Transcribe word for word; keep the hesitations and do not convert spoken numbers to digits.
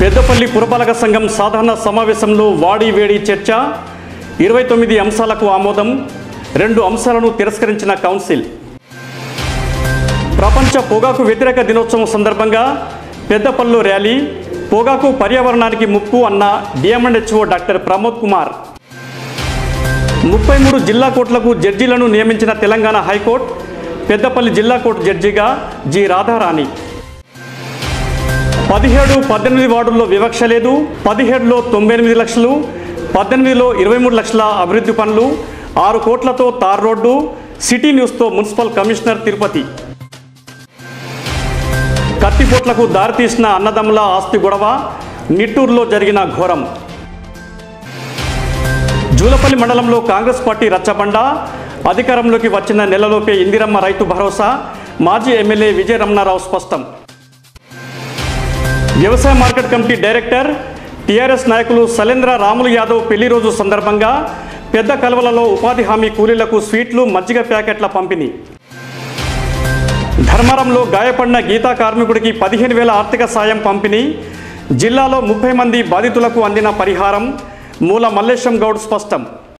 పెద్దపల్లి పురపాలక సంఘం సాధారణ సమావేశంలో వాడి వేడి చర్చ. ఇరవై తొమ్మిది అంశాలకు ఆమోదం. రెండు అంశాలను తిరస్కరించిన కౌన్సిల్. ప్రపంచ పొగాకు వ్యతిరేక దినోత్సవం సందర్భంగా పెద్దపల్లిలో ర్యాలీ. పొగాకు పర్యావరణానికి ముప్పు అన్న డిఎంఎన్హెచ్ఓ డాక్టర్ ప్రమోద్ కుమార్. ముప్పై మూడు జిల్లా కోర్టులకు జడ్జీలను నియమించిన తెలంగాణ హైకోర్టు. పెద్దపల్లి జిల్లా కోర్టు జడ్జిగా జి రాధారాణి. పదిహేడు పద్దెనిమిది వార్డుల్లో వివక్ష లేదు. పదిహేడులో తొంభై ఎనిమిది లక్షలు, పద్దెనిమిదిలో ఇరవై మూడు లక్షల అభివృద్ధి పనులు, ఆరు కోట్లతో తార్ రోడ్డు. సిటీ న్యూస్తో మున్సిపల్ కమిషనర్ తిరుపతి. కత్తిపోట్లకు దారితీసిన అన్నదమ్ముల ఆస్తి గొడవ. నిట్టూరులో జరిగిన ఘోరం. జూలపల్లి మండలంలో కాంగ్రెస్ పార్టీ రచ్చబండ. అధికారంలోకి వచ్చిన నెలలోపే ఇందిరమ్మ రైతు భరోసా. మాజీ ఎమ్మెల్యే విజయ రమణారావు స్పష్టం. వ్యవసాయ మార్కెట్ కమిటీ డైరెక్టర్ టీఆర్ఎస్ నాయకులు శైలేంద్ర రాములు యాదవ్ పెళ్లి రోజు సందర్భంగా పెద్ద కలవలలో ఉపాధి హామీ కూలీలకు స్వీట్లు, మజ్జిగ ప్యాకెట్ల పంపిణీ. ధర్మారంలో గాయపడిన గీతా కార్మికుడికి పదిహేను వేల ఆర్థిక సాయం పంపిణీ. జిల్లాలో ముప్పై మంది బాధితులకు అందిన పరిహారం. మూల మల్లేశం గౌడ్ స్పష్టం.